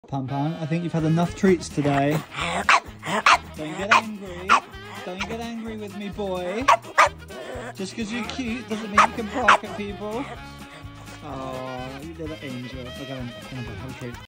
Pan Pan, I think you've had enough treats today. Don't get angry. Don't get angry with me, boy. Just because you're cute doesn't mean you can bark at people. Oh, you little angel. Okay, have a treat.